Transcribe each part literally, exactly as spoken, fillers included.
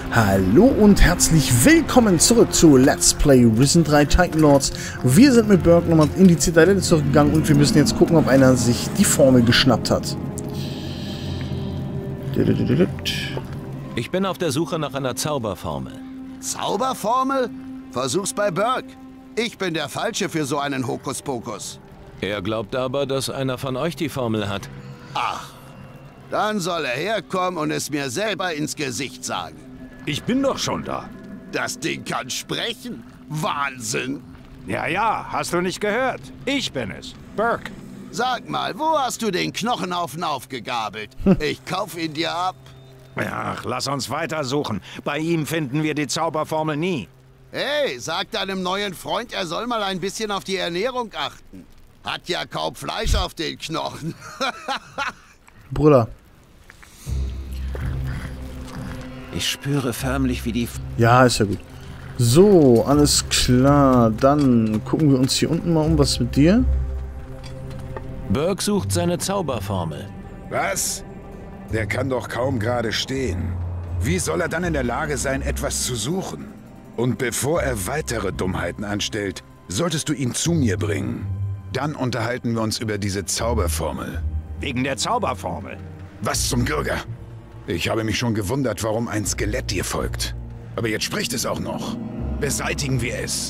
Hallo und herzlich willkommen zurück zu Let's Play Risen drei Titan Lords. Wir sind mit Burke nochmal in die Zitadelle zurückgegangen und wir müssen jetzt gucken, ob einer sich die Formel geschnappt hat. Ich bin auf der Suche nach einer Zauberformel. Zauberformel? Versuch's bei Burke. Ich bin der Falsche für so einen Hokuspokus. Er glaubt aber, dass einer von euch die Formel hat. Ach, dann soll er herkommen und es mir selber ins Gesicht sagen. Ich bin doch schon da. Das Ding kann sprechen. Wahnsinn. Ja, ja, hast du nicht gehört? Ich bin es, Burke. Sag mal, wo hast du den Knochenhaufen aufgegabelt? Ich kauf ihn dir ab. Ach, lass uns weiter suchen. Bei ihm finden wir die Zauberformel nie. Hey, sag deinem neuen Freund, er soll mal ein bisschen auf die Ernährung achten. Hat ja kaum Fleisch auf den Knochen. Bruder. Ich spüre förmlich, wie die... Ja, ist ja gut. So, alles klar. Dann gucken wir uns hier unten mal um. Was ist mit dir? Burke sucht seine Zauberformel. Was? Der kann doch kaum gerade stehen. Wie soll er dann in der Lage sein, etwas zu suchen? Und bevor er weitere Dummheiten anstellt, solltest du ihn zu mir bringen. Dann unterhalten wir uns über diese Zauberformel. Wegen der Zauberformel. Was zum Gürger? Ich habe mich schon gewundert, warum ein Skelett dir folgt. Aber jetzt spricht es auch noch. Beseitigen wir es.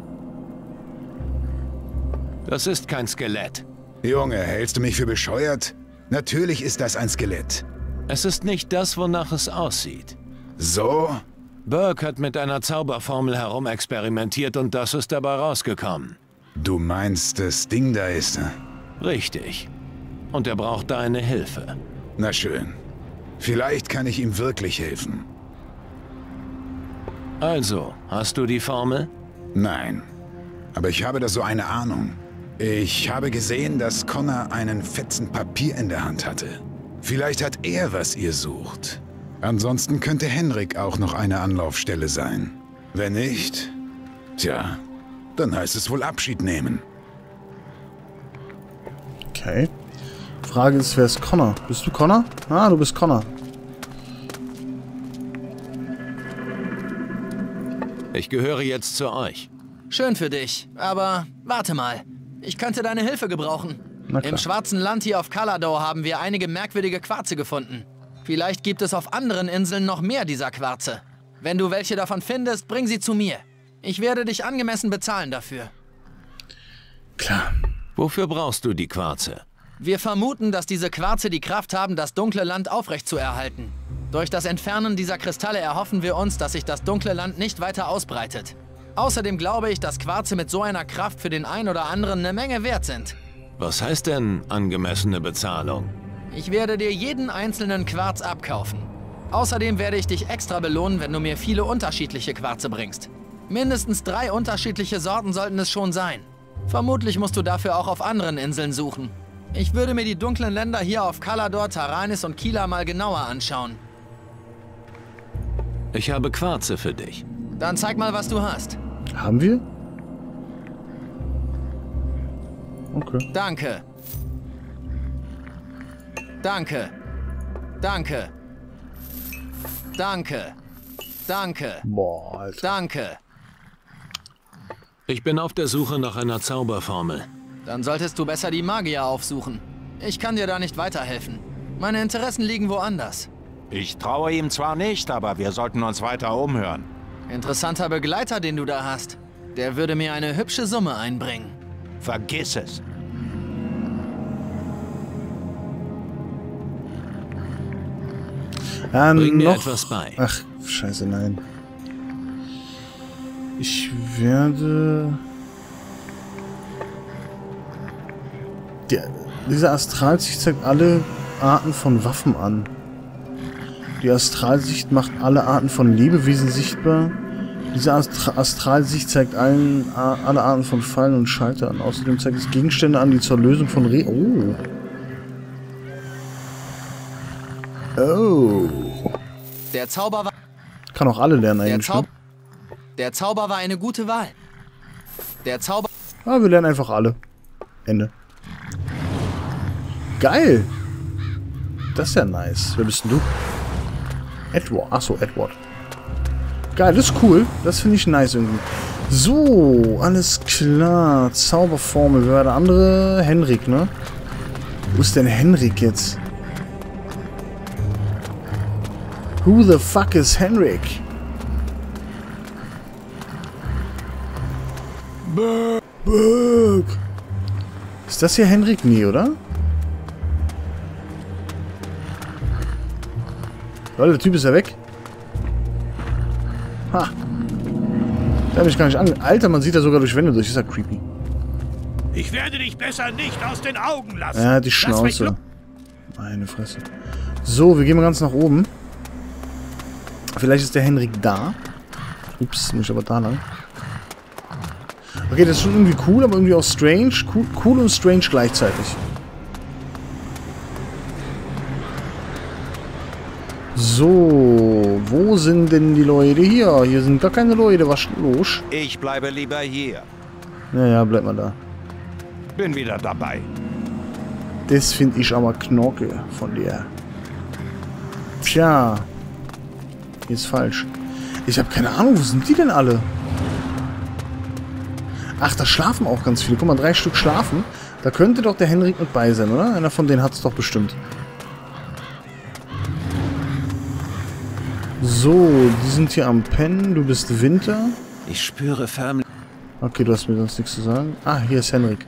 Das ist kein Skelett. Junge, hältst du mich für bescheuert? Natürlich ist das ein Skelett. Es ist nicht das, wonach es aussieht. So? Burke hat mit einer Zauberformel herumexperimentiert und das ist dabei rausgekommen. Du meinst, das Ding da ist... Richtig. Und er braucht deine Hilfe. Na schön. Vielleicht kann ich ihm wirklich helfen. Also, hast du die Formel? Nein. Aber ich habe da so eine Ahnung. Ich habe gesehen, dass Connor einen fetzen Papier in der Hand hatte. Vielleicht hat er, was ihr sucht. Ansonsten könnte Henrik auch noch eine Anlaufstelle sein. Wenn nicht, tja, dann heißt es wohl Abschied nehmen. Okay. Frage ist, wer ist Connor? Bist du Connor? Ah, du bist Connor. Ich gehöre jetzt zu euch. Schön für dich, aber warte mal. Ich könnte deine Hilfe gebrauchen. Im schwarzen Land hier auf Kalador haben wir einige merkwürdige Quarze gefunden. Vielleicht gibt es auf anderen Inseln noch mehr dieser Quarze. Wenn du welche davon findest, bring sie zu mir. Ich werde dich angemessen bezahlen dafür. Klar. Wofür brauchst du die Quarze? Wir vermuten, dass diese Quarze die Kraft haben, das dunkle Land aufrechtzuerhalten. Durch das Entfernen dieser Kristalle erhoffen wir uns, dass sich das dunkle Land nicht weiter ausbreitet. Außerdem glaube ich, dass Quarze mit so einer Kraft für den einen oder anderen eine Menge wert sind. Was heißt denn angemessene Bezahlung? Ich werde dir jeden einzelnen Quarz abkaufen. Außerdem werde ich dich extra belohnen, wenn du mir viele unterschiedliche Quarze bringst. Mindestens drei unterschiedliche Sorten sollten es schon sein. Vermutlich musst du dafür auch auf anderen Inseln suchen. Ich würde mir die dunklen Länder hier auf Kalador, Taranis und Kila mal genauer anschauen. Ich habe Quarze für dich. Dann zeig mal, was du hast. Haben wir? Okay. Danke. Danke. Danke. Danke. Danke. Boah, Alter. Danke. Ich bin auf der Suche nach einer Zauberformel. Dann solltest du besser die Magier aufsuchen. Ich kann dir da nicht weiterhelfen. Meine Interessen liegen woanders. Ich traue ihm zwar nicht, aber wir sollten uns weiter umhören. Interessanter Begleiter, den du da hast. Der würde mir eine hübsche Summe einbringen. Vergiss es. Ja, Bring mir noch... etwas bei. Ach, scheiße, nein. Ich werde... Der, diese Astralsicht zeigt alle Arten von Waffen an. Die Astralsicht macht alle Arten von Lebewesen sichtbar. Diese Astra Astralsicht zeigt allen, alle Arten von Fallen und Schalter an. Außerdem zeigt es Gegenstände an, die zur Lösung von Re... Oh. Oh. Der Zauber war... Kann auch alle lernen Der, eigentlich, Zau ne? Der Zauber war eine gute Wahl. Der Zauber... Ah, wir lernen einfach alle. Ende. Geil. Das ist ja nice. Wer bist denn du? Edward. Achso, Edward. Geil, das ist cool. Das finde ich nice irgendwie. So, alles klar. Zauberformel. Wer war der andere? Henrik, ne? Wo ist denn Henrik jetzt? Who the fuck is Henrik? Burg. Ist das hier Henrik? Nee, oder? Leute, der Typ ist ja weg. Ha. Der hat mich gar nicht an. Alter, man sieht da sogar durch Wände durch. Ist ja creepy. Ich werde dich besser nicht aus den Augen lassen. Ja, die Schnauze. Meine Fresse. So, wir gehen mal ganz nach oben. Vielleicht ist der Henrik da. Ups, muss ich aber da lang. Okay, das ist schon irgendwie cool, aber irgendwie auch strange. Cool, cool und strange gleichzeitig. So, wo sind denn die Leute hier? Hier sind gar keine Leute. Was ist denn los? Ich bleibe lieber hier. Ja, ja, bleib mal da. Bin wieder dabei. Das finde ich aber Knorke von dir. Tja. Hier ist falsch. Ich habe keine Ahnung, wo sind die denn alle? Ach, da schlafen auch ganz viele. Guck mal, drei Stück schlafen. Da könnte doch der Henrik mit bei sein, oder? Einer von denen hat es doch bestimmt. So, die sind hier am Pennen. Du bist Winter. Ich spüre förmlich... Okay, du hast mir sonst nichts zu sagen. Ah, hier ist Henrik.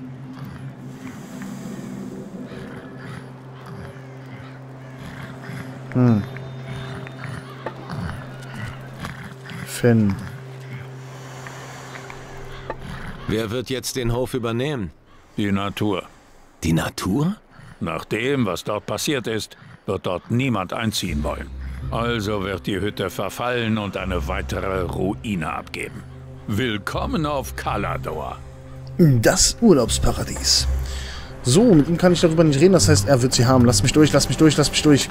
Hm. Fen. Wer wird jetzt den Hof übernehmen? Die Natur. Die Natur? Nach dem, was dort passiert ist, wird dort niemand einziehen wollen. Also wird die Hütte verfallen und eine weitere Ruine abgeben. Willkommen auf Kalador. Das Urlaubsparadies. So, mit ihm kann ich darüber nicht reden, das heißt, er wird sie haben. Lass mich durch, lass mich durch, lass mich durch.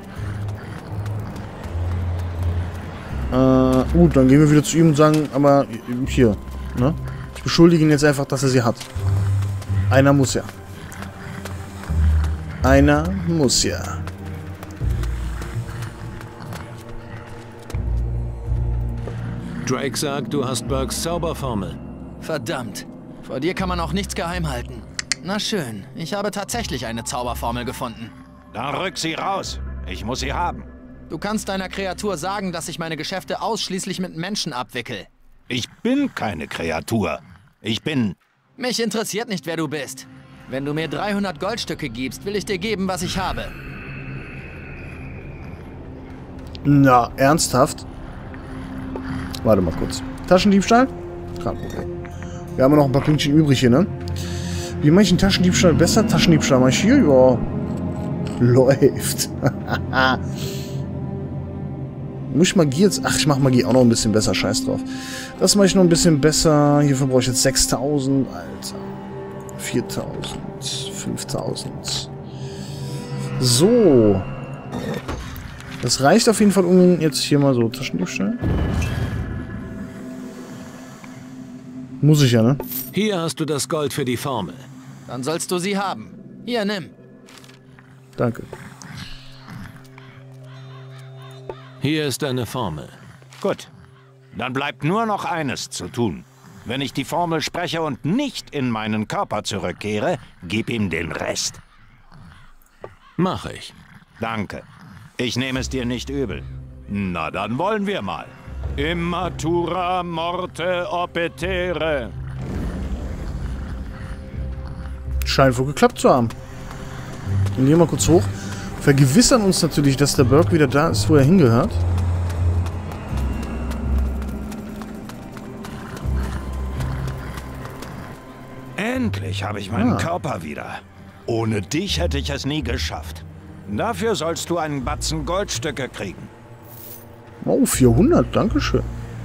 Äh, gut, dann gehen wir wieder zu ihm und sagen, aber hier, ne? Ich beschuldige ihn jetzt einfach, dass er sie hat. Einer muss ja. Einer muss ja. Drake sagt, du hast Burks Zauberformel. Verdammt. Vor dir kann man auch nichts geheim halten. Na schön, ich habe tatsächlich eine Zauberformel gefunden. Dann rück sie raus. Ich muss sie haben. Du kannst deiner Kreatur sagen, dass ich meine Geschäfte ausschließlich mit Menschen abwickel. Ich bin keine Kreatur. Ich bin... Mich interessiert nicht, wer du bist. Wenn du mir dreihundert Goldstücke gibst, will ich dir geben, was ich habe. Na, ernsthaft? Warte mal kurz. Taschendiebstahl? Kein Problem. Wir haben noch ein paar Pünktchen übrig hier, ne? Wie mache ich einen Taschendiebstahl besser? Taschendiebstahl mache ich hier? Ja. Läuft. Muss ich Magie jetzt... Ach, ich mache Magie auch noch ein bisschen besser. Scheiß drauf. Das mache ich noch ein bisschen besser. Hierfür brauche ich jetzt sechstausend. Alter. viertausend. fünftausend. So. Das reicht auf jeden Fall, um jetzt hier mal so Taschendiebstahl. Muss ich ja, ne? Hier hast du das Gold für die Formel. Dann sollst du sie haben. Hier, nimm. Danke. Hier ist deine Formel. Gut. Dann bleibt nur noch eines zu tun. Wenn ich die Formel spreche und nicht in meinen Körper zurückkehre, gib ihm den Rest. Mach ich. Danke. Ich nehme es dir nicht übel. Na, dann wollen wir mal. Immatura morte opetere. Scheint wohl geklappt zu haben. Dann gehen wir mal kurz hoch. Vergewissern uns natürlich, dass der Burg wieder da ist, wo er hingehört. Endlich habe ich meinen Ah. Körper wieder. Ohne dich hätte ich es nie geschafft. Dafür sollst du einen Batzen Goldstücke kriegen. Oh, vierhundert, dankeschön.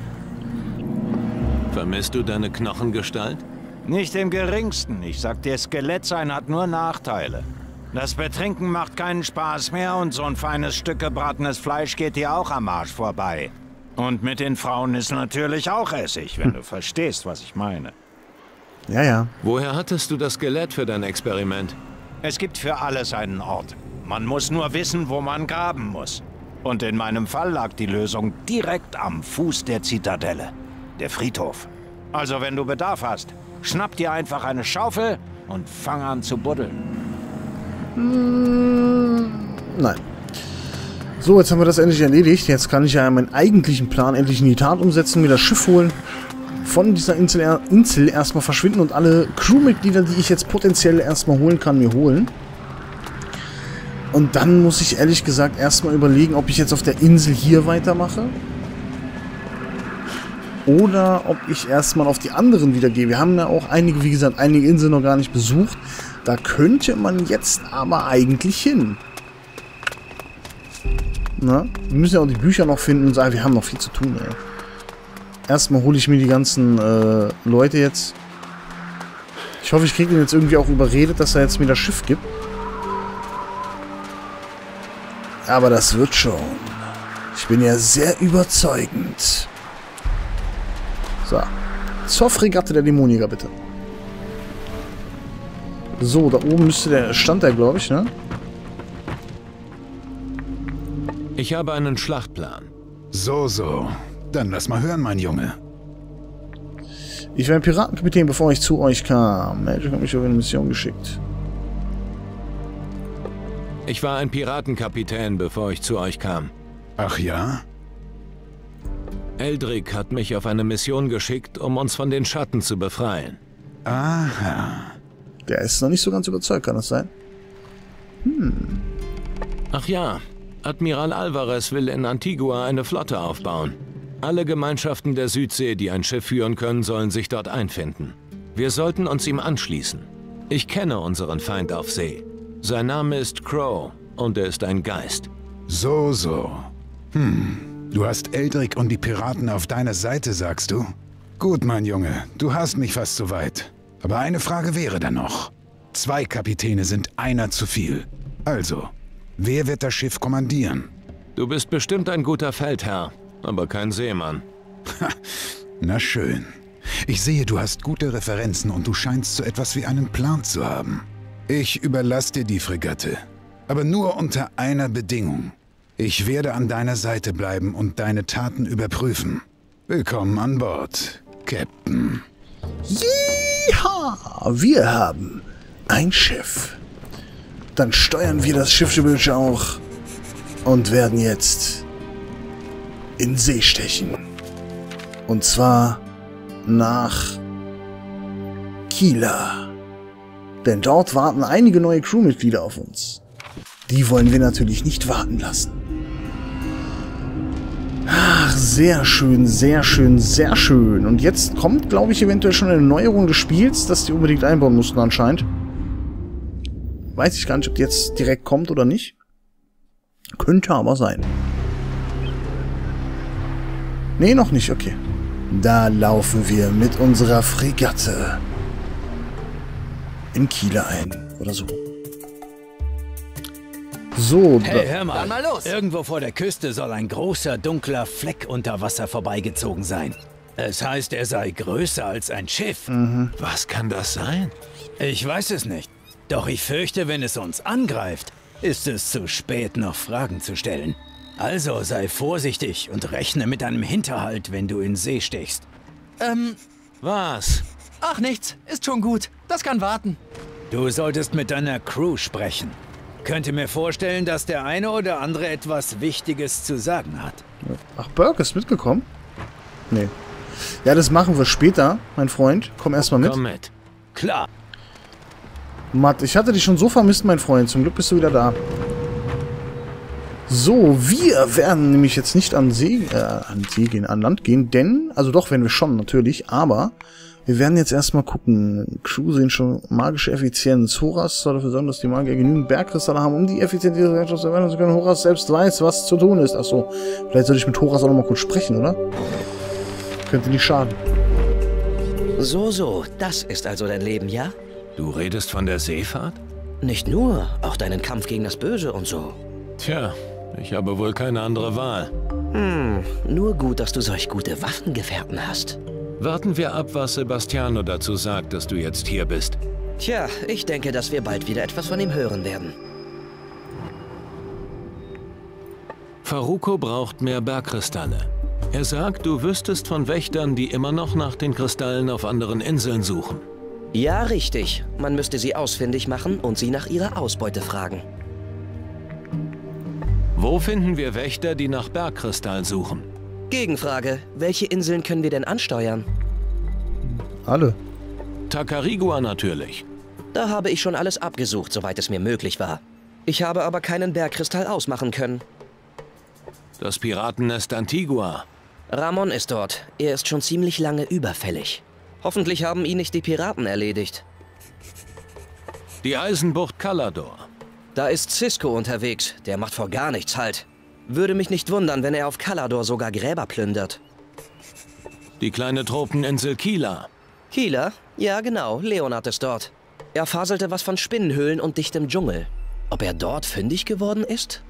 Vermisst du deine Knochengestalt? Nicht im geringsten. Ich sag dir, Skelett sein hat nur Nachteile. Das Betrinken macht keinen Spaß mehr und so ein feines Stück gebratenes Fleisch geht dir auch am Arsch vorbei. Und mit den Frauen ist natürlich auch Essig, wenn du verstehst, was ich meine. Ja, ja. Woher hattest du das Skelett für dein Experiment? Es gibt für alles einen Ort. Man muss nur wissen, wo man graben muss. Und in meinem Fall lag die Lösung direkt am Fuß der Zitadelle. Der Friedhof. Also wenn du Bedarf hast, schnapp dir einfach eine Schaufel und fang an zu buddeln. Hm, nein. So, jetzt haben wir das endlich erledigt. Jetzt kann ich ja meinen eigentlichen Plan endlich in die Tat umsetzen, mir das Schiff holen, von dieser Insel, Insel erstmal verschwinden und alle Crewmitglieder, die ich jetzt potenziell erstmal holen kann, mir holen. Und dann muss ich ehrlich gesagt erstmal überlegen, ob ich jetzt auf der Insel hier weitermache. Oder ob ich erstmal auf die anderen wieder gehe. Wir haben ja auch einige, wie gesagt, einige Inseln noch gar nicht besucht. Da könnte man jetzt aber eigentlich hin. Na? Wir müssen ja auch die Bücher noch finden und sagen, wir haben noch viel zu tun, ey. Erstmal hole ich mir die ganzen äh, Leute jetzt. Ich hoffe, ich kriege ihn jetzt irgendwie auch überredet, dass er jetzt mir das Schiff gibt. Aber das wird schon. Ich bin ja sehr überzeugend. So. Zur Fregatte der Dämoniker, bitte. So, da oben müsste der... Stand der, glaube ich, ne? Ich habe einen Schlachtplan. So, so. Dann lass mal hören, mein Junge. Ich war ein Piratenkapitän, bevor ich zu euch kam. Magic hat mich auf eine Mission geschickt. Ich war ein Piratenkapitän, bevor ich zu euch kam. Ach ja? Eldrick hat mich auf eine Mission geschickt, um uns von den Schatten zu befreien. Aha. Der ist noch nicht so ganz überzeugt, kann das sein? Hm. Ach ja, Admiral Alvarez will in Antigua eine Flotte aufbauen. Alle Gemeinschaften der Südsee, die ein Schiff führen können, sollen sich dort einfinden. Wir sollten uns ihm anschließen. Ich kenne unseren Feind auf See. Sein Name ist Crow und er ist ein Geist. So, so. Hm. Du hast Eldrick und die Piraten auf deiner Seite, sagst du? Gut, mein Junge, du hast mich fast so weit. Aber eine Frage wäre da noch. Zwei Kapitäne sind einer zu viel. Also, wer wird das Schiff kommandieren? Du bist bestimmt ein guter Feldherr, aber kein Seemann. Na schön. Ich sehe, du hast gute Referenzen und du scheinst so etwas wie einen Plan zu haben. Ich überlasse dir die Fregatte. Aber nur unter einer Bedingung. Ich werde an deiner Seite bleiben und deine Taten überprüfen. Willkommen an Bord, Captain. Ja, wir haben ein Schiff. Dann steuern wir das Schiff auch und werden jetzt in See stechen. Und zwar nach Kila. Denn dort warten einige neue Crewmitglieder auf uns. Die wollen wir natürlich nicht warten lassen. Ach, sehr schön, sehr schön, sehr schön. Und jetzt kommt, glaube ich, eventuell schon eine Neuerung des Spiels, dass die unbedingt einbauen mussten anscheinend. Weiß ich gar nicht, ob die jetzt direkt kommt oder nicht. Könnte aber sein. Nee, noch nicht, okay. Da laufen wir mit unserer Fregatte in Kila ein. Oder so. So, hey, hör mal. Dann mal los. Irgendwo vor der Küste soll ein großer, dunkler Fleck unter Wasser vorbeigezogen sein. Es heißt, er sei größer als ein Schiff. Mhm. Was kann das sein? Ich weiß es nicht. Doch ich fürchte, wenn es uns angreift, ist es zu spät, noch Fragen zu stellen. Also sei vorsichtig und rechne mit einem Hinterhalt, wenn du in See stichst. Ähm, was? Ach, nichts. Ist schon gut. Das kann warten. Du solltest mit deiner Crew sprechen. Könnte mir vorstellen, dass der eine oder andere etwas Wichtiges zu sagen hat. Ach, Burke ist mitgekommen? Nee. Ja, das machen wir später, mein Freund. Komm erstmal mit. Komm mit. Klar. Matt, ich hatte dich schon so vermisst, mein Freund. Zum Glück bist du wieder da. So, wir werden nämlich jetzt nicht an See, äh, an See gehen, an Land gehen, denn, also doch, werden wir schon, natürlich, aber wir werden jetzt erstmal gucken. Crew sehen schon magische Effizienz. Horas soll dafür sorgen, dass die Magier genügend Bergkristalle haben, um die Effizienz dieser Gesellschaft zu erweitern zu können. Horas selbst weiß, was zu tun ist. Achso, vielleicht sollte ich mit Horas auch nochmal kurz sprechen, oder? Könnte nicht schaden. So, so, das ist also dein Leben, ja? Du redest von der Seefahrt? Nicht nur, auch deinen Kampf gegen das Böse und so. Tja, ich habe wohl keine andere Wahl. Hm, nur gut, dass du solch gute Waffengefährten hast. Warten wir ab, was Sebastiano dazu sagt, dass du jetzt hier bist. Tja, ich denke, dass wir bald wieder etwas von ihm hören werden. Faruko braucht mehr Bergkristalle. Er sagt, du wüsstest von Wächtern, die immer noch nach den Kristallen auf anderen Inseln suchen. Ja, richtig. Man müsste sie ausfindig machen und sie nach ihrer Ausbeute fragen. Wo finden wir Wächter, die nach Bergkristall suchen? Gegenfrage. Welche Inseln können wir denn ansteuern? Alle. Tacarigua natürlich. Da habe ich schon alles abgesucht, soweit es mir möglich war. Ich habe aber keinen Bergkristall ausmachen können. Das Piratennest Antigua. Ramon ist dort. Er ist schon ziemlich lange überfällig. Hoffentlich haben ihn nicht die Piraten erledigt. Die Eisenbucht Calador. Da ist Cisco unterwegs. Der macht vor gar nichts Halt. Würde mich nicht wundern, wenn er auf Calador sogar Gräber plündert. Die kleine Tropeninsel Kila. Kila? Ja, genau. Leonard ist dort. Er faselte was von Spinnenhöhlen und dichtem Dschungel. Ob er dort fündig geworden ist?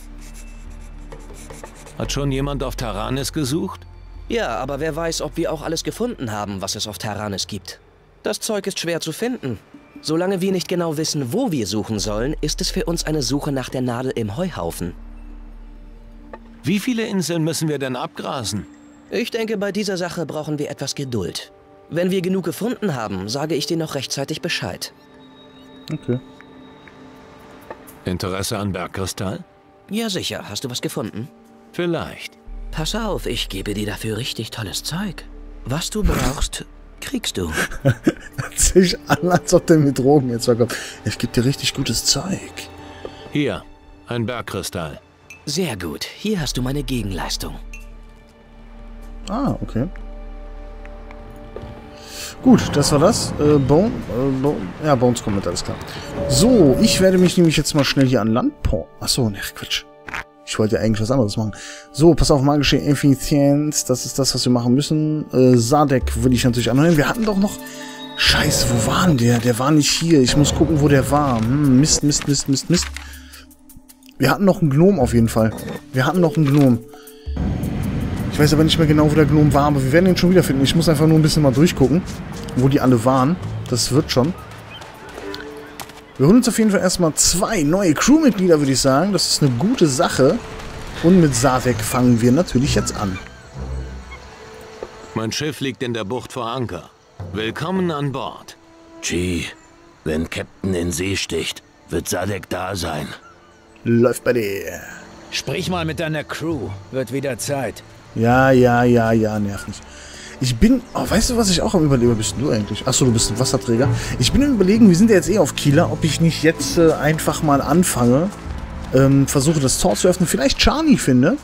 Hat schon jemand auf Taranis gesucht? Ja, aber wer weiß, ob wir auch alles gefunden haben, was es auf Taranis gibt. Das Zeug ist schwer zu finden. Solange wir nicht genau wissen, wo wir suchen sollen, ist es für uns eine Suche nach der Nadel im Heuhaufen. Wie viele Inseln müssen wir denn abgrasen? Ich denke, bei dieser Sache brauchen wir etwas Geduld. Wenn wir genug gefunden haben, sage ich dir noch rechtzeitig Bescheid. Okay. Interesse an Bergkristall? Ja, sicher. Hast du was gefunden? Vielleicht. Pass auf, ich gebe dir dafür richtig tolles Zeug. Was du brauchst, kriegst du. Hört sich an, als ob der mit Drogen jetzt verkauft. Ich gebe dir richtig gutes Zeug. Hier, ein Bergkristall. Sehr gut. Hier hast du meine Gegenleistung. Ah, okay. Gut, das war das. Äh, Bone, äh, Bone, ja, Bones kommt mit, alles klar. So, ich werde mich nämlich jetzt mal schnell hier an Land porten. Achso, ne, Quatsch. Ich wollte ja eigentlich was anderes machen. So, pass auf, magische Effizienz. Das ist das, was wir machen müssen. Äh, Sadek würde ich natürlich anhören. Wir hatten doch noch... Scheiße, wo war denn der? Der war nicht hier. Ich muss gucken, wo der war. Hm, Mist, Mist, Mist, Mist, Mist. Wir hatten noch einen Gnom auf jeden Fall. Wir hatten noch einen Gnom. Ich weiß aber nicht mehr genau, wo der Gnom war, aber wir werden ihn schon wiederfinden. Ich muss einfach nur ein bisschen mal durchgucken, wo die alle waren. Das wird schon. Wir holen uns auf jeden Fall erstmal zwei neue Crewmitglieder, würde ich sagen. Das ist eine gute Sache. Und mit Sadek fangen wir natürlich jetzt an. Mein Schiff liegt in der Bucht vor Anker. Willkommen an Bord. Chi, wenn Captain in See sticht, wird Sadek da sein. Läuft bei dir. Sprich mal mit deiner Crew. Wird wieder Zeit. Ja, ja, ja, ja, nerv nicht. Ich bin... Oh, weißt du, was ich auch am Überlegen... Bist du eigentlich? Achso, du bist ein Wasserträger. Ich bin am Überlegen, wir sind ja jetzt eh auf Kieler, ob ich nicht jetzt äh, einfach mal anfange, ähm, versuche das Tor zu öffnen, vielleicht Charlie finde.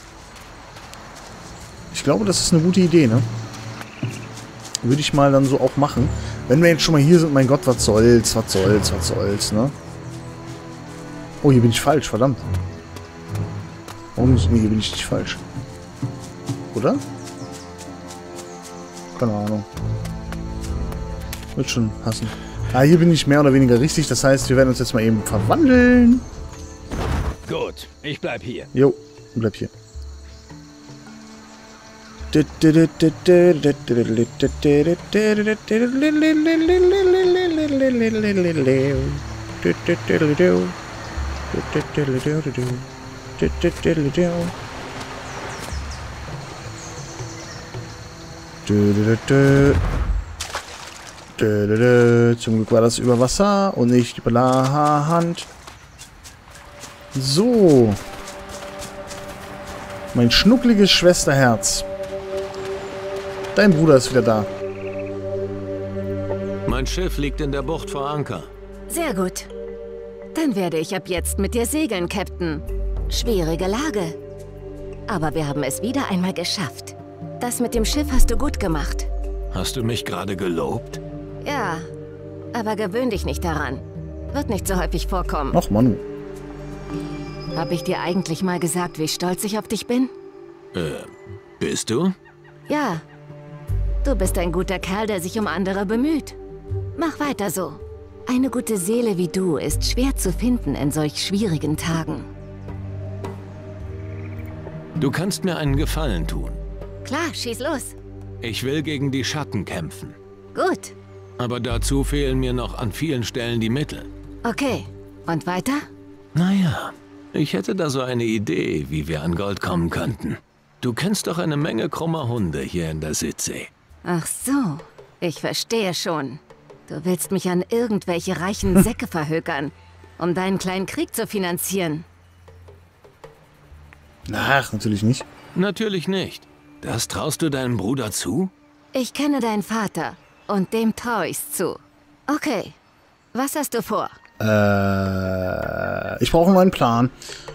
Ich glaube, das ist eine gute Idee, ne? Würde ich mal dann so auch machen. Wenn wir jetzt schon mal hier sind, mein Gott, was soll's, was soll's, was soll's, ne? Oh, hier bin ich falsch, verdammt. Warum ist... Nee, hier bin ich nicht falsch. Oder? Keine Ahnung. Wird schon passen. Ah, hier bin ich mehr oder weniger richtig. Das heißt, wir werden uns jetzt mal eben verwandeln. Gut, ich bleib hier. Jo, bleib hier. Zum Glück war das über Wasser und nicht über Hand. So. Mein schnuckliges Schwesterherz. Dein Bruder ist wieder da. Mein Schiff liegt in der Bucht vor Anker. Sehr gut. Dann werde ich ab jetzt mit dir segeln, Captain. Schwierige Lage. Aber wir haben es wieder einmal geschafft. Das mit dem Schiff hast du gut gemacht. Hast du mich gerade gelobt? Ja, aber gewöhn dich nicht daran. Wird nicht so häufig vorkommen. Ach, Manu. Hab ich dir eigentlich mal gesagt, wie stolz ich auf dich bin? Äh, bist du? Ja. Du bist ein guter Kerl, der sich um andere bemüht. Mach weiter so. Eine gute Seele wie du ist schwer zu finden in solch schwierigen Tagen. Du kannst mir einen Gefallen tun. Klar, schieß los. Ich will gegen die Schatten kämpfen. Gut. Aber dazu fehlen mir noch an vielen Stellen die Mittel. Okay. Und weiter? Naja, Ich hätte da so eine Idee, wie wir an Gold kommen könnten. Du kennst doch eine Menge krummer Hunde hier in der Südsee. Ach so, ich verstehe schon. Du willst mich an irgendwelche reichen Säcke verhökern, um deinen kleinen Krieg zu finanzieren. Ach, natürlich nicht. Natürlich nicht. Das traust du deinem Bruder zu? Ich kenne deinen Vater und dem traue ich's zu. Okay, was hast du vor? Äh, ich brauche mal einen Plan.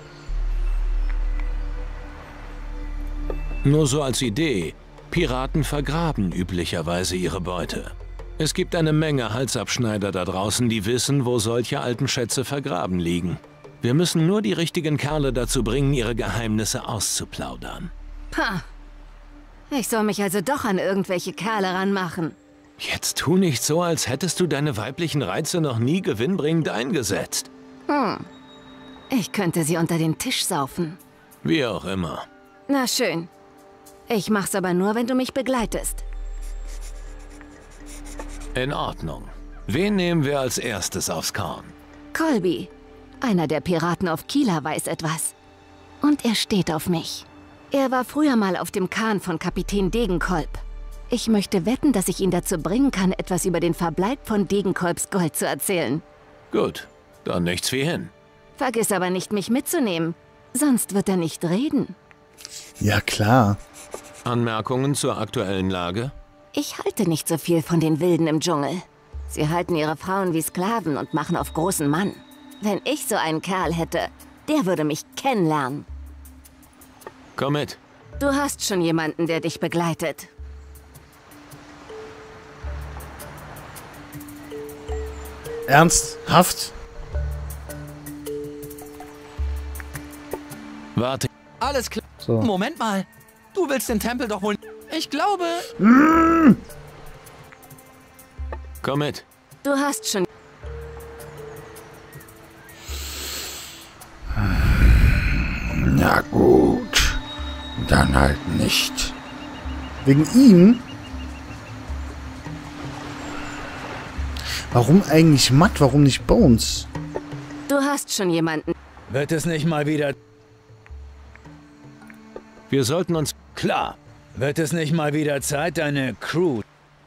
Nur so als Idee. Piraten vergraben üblicherweise ihre Beute. Es gibt eine Menge Halsabschneider da draußen, die wissen, wo solche alten Schätze vergraben liegen. Wir müssen nur die richtigen Kerle dazu bringen, ihre Geheimnisse auszuplaudern. Ha! Ich soll mich also doch an irgendwelche Kerle ranmachen. Jetzt tu nicht so, als hättest du deine weiblichen Reize noch nie gewinnbringend eingesetzt. Hm. Ich könnte sie unter den Tisch saufen. Wie auch immer. Na schön. Ich mach's aber nur, wenn du mich begleitest. In Ordnung. Wen nehmen wir als erstes aufs Korn? Colby. Einer der Piraten auf Kieler weiß etwas. Und er steht auf mich. Er war früher mal auf dem Kahn von Kapitän Degenkolb. Ich möchte wetten, dass ich ihn dazu bringen kann, etwas über den Verbleib von Degenkolbs Gold zu erzählen. Gut, dann nichts wie hin. Vergiss aber nicht, mich mitzunehmen. Sonst wird er nicht reden. Ja, klar. Anmerkungen zur aktuellen Lage? Ich halte nicht so viel von den Wilden im Dschungel. Sie halten ihre Frauen wie Sklaven und machen auf großen Mann. Wenn ich so einen Kerl hätte, der würde mich kennenlernen. Komm mit. Du hast schon jemanden, der dich begleitet. Ernsthaft? Warte. Alles klar. So. Moment mal. Du willst den Tempel doch wohl... Ich glaube... Mm. Komm mit. Du hast schon... Na gut. Dann halt nicht. Wegen ihm? Warum eigentlich Matt? Warum nicht Bones? Du hast schon jemanden. Wird es nicht mal wieder... Wir sollten uns... Klar. Wird es nicht mal wieder Zeit, deine Crew...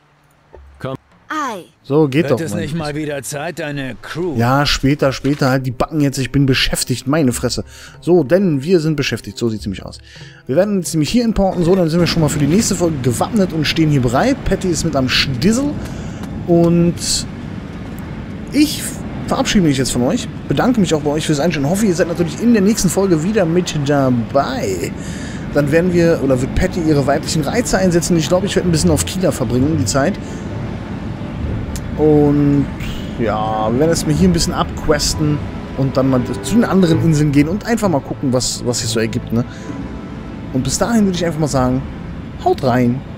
Ei. So, geht Wird doch. es Mann. nicht mal wieder Zeit, deine Crew... Ja, später, später. Halt die Backen jetzt. Ich bin beschäftigt. Meine Fresse. So, denn wir sind beschäftigt. So sieht es nämlich aus. Wir werden jetzt nämlich hier importen. So, dann sind wir schon mal für die nächste Folge gewappnet und stehen hier bereit. Patty ist mit am Stissel. Und ich verabschiede mich jetzt von euch. Bedanke mich auch bei euch fürs Einschalten. Hoffe, ihr seid natürlich in der nächsten Folge wieder mit dabei. Dann werden wir, oder wird Patty ihre weiblichen Reize einsetzen. Ich glaube, ich werde ein bisschen auf Kieler verbringen, die Zeit. Und ja, wir werden jetzt mal hier ein bisschen abquesten und dann mal zu den anderen Inseln gehen und einfach mal gucken, was, was sich so ergibt, ne? Und bis dahin würde ich einfach mal sagen, haut rein.